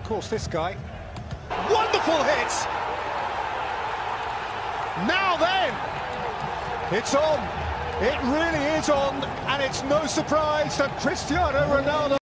course, this guy. Wonderful hit! Now then! It's on. It really is on, and it's no surprise that Cristiano Ronaldo